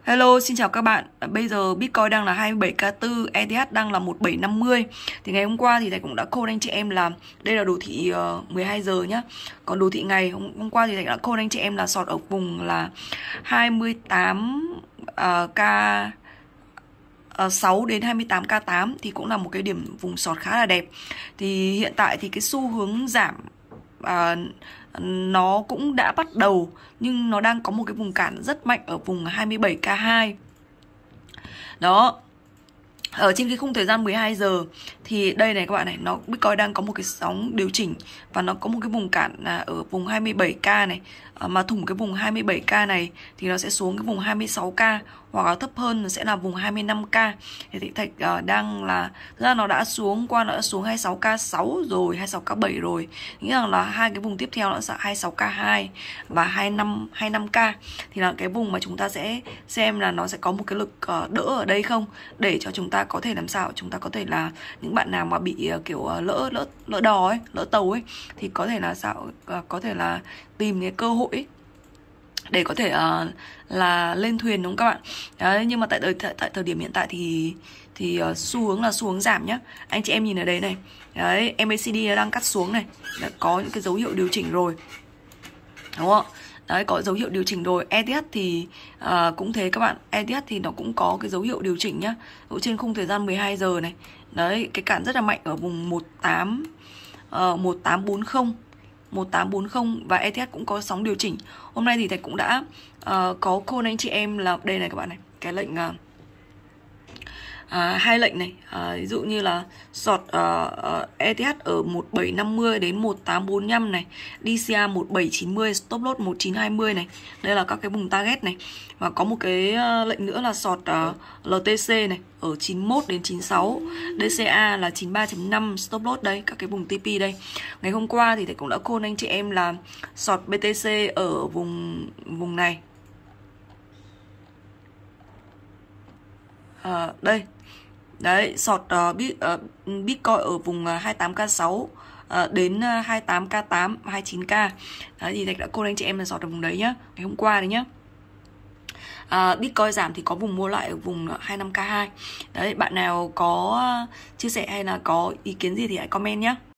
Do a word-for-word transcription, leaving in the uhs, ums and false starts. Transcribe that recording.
Hello, xin chào các bạn. Bây giờ Bitcoin đang là hai mươi bảy k tư, e tê hát đang là một bảy năm mươi. Thì ngày hôm qua thì thầy cũng đã call anh chị em là đây là đồ thị uh, mười hai giờ nhá. Còn đồ thị ngày hôm, hôm qua thì thầy đã call anh chị em là sọt ở vùng là hai mươi tám k uh, sáu đến hai mươi tám k tám thì cũng là một cái điểm vùng sọt khá là đẹp. Thì hiện tại thì cái xu hướng giảm À, nó cũng đã bắt đầu, nhưng nó đang có một cái vùng cản rất mạnh ở vùng hai mươi bảy k hai. Đó. Ở trên cái khung thời gian mười hai giờ thì đây này các bạn này, nó Bitcoin đang có một cái sóng điều chỉnh và nó có một cái vùng cản là ở vùng hai mươi bảy k này. À, mà thủng cái vùng hai mươi bảy k này thì nó sẽ xuống cái vùng hai mươi sáu k, hoặc là thấp hơn nó sẽ là vùng hai mươi lăm k. Thì thị thạch uh, đang là thực ra nó đã xuống qua, nó đã xuống hai mươi sáu k sáu rồi, hai mươi sáu k bảy rồi. Nghĩa rằng là hai cái vùng tiếp theo nó sẽ hai mươi sáu k hai và hai mươi lăm hai mươi lăm k. Thì là cái vùng mà chúng ta sẽ xem là nó sẽ có một cái lực uh, đỡ ở đây không, để cho chúng ta có thể làm sao chúng ta có thể là những bạn nào mà bị uh, kiểu uh, lỡ lỡ lỡ đò ấy, lỡ tàu ấy, thì có thể là sao uh, có thể là tìm cái cơ hội ấy để có thể uh, là lên thuyền, đúng không các bạn? Đấy, nhưng mà tại thời tại, tại thời điểm hiện tại thì thì uh, xu hướng là xu hướng giảm nhá. Anh chị em nhìn ở đây này. Đấy, em a xê đê đang cắt xuống này. Đã có những cái dấu hiệu điều chỉnh rồi. Đúng không? Đấy, có dấu hiệu điều chỉnh rồi. e tê hát thì uh, cũng thế các bạn. e tê hát thì nó cũng có cái dấu hiệu điều chỉnh nhá. Ở trên khung thời gian mười hai giờ này. Đấy, cái cản rất là mạnh ở vùng một tám uh, một tám bốn không. một tám bốn không và e tê hát cũng có sóng điều chỉnh. Hôm nay thì thầy cũng đã uh, có call anh chị em là đây này các bạn này, cái lệnh uh, À, hai lệnh này, à, ví dụ như là sọt uh, uh, e tê hát ở một bảy năm mươi đến một tám bốn lăm này, đê xê a một bảy chín mươi, stop loss một chín hai mươi này. Đây là các cái vùng target này. Và có một cái uh, lệnh nữa là sọt uh, lờ tê xê này ở chín mốt đến chín sáu, đê xê a là chín ba chấm năm, stop loss đây, các cái vùng tê pê đây. Ngày hôm qua thì thầy cũng đã call anh chị em là sọt bê tê xê ở vùng vùng này. À, đây. Đấy, sọt uh, bit, uh, Bitcoin ở vùng uh, hai mươi tám k sáu uh, đến uh, hai mươi tám k tám, hai mươi chín k. Đấy, thì thầy đã call anh chị em là sọt ở vùng đấy nhá, ngày hôm qua đấy nhá. Uh, Bitcoin giảm thì có vùng mua lại ở vùng hai mươi lăm k hai. Đấy, bạn nào có chia sẻ hay là có ý kiến gì thì hãy comment nhé.